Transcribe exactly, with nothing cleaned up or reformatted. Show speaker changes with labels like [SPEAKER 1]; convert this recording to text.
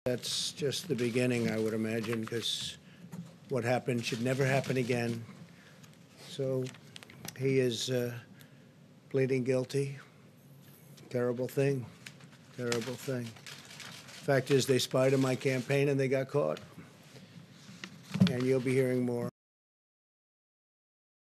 [SPEAKER 1] That's just the beginning, I would imagine, because what happened should never happen again. So he is uh, pleading guilty. Terrible thing. Terrible thing. Fact is, they spied on my campaign and they got caught. And you'll be hearing more.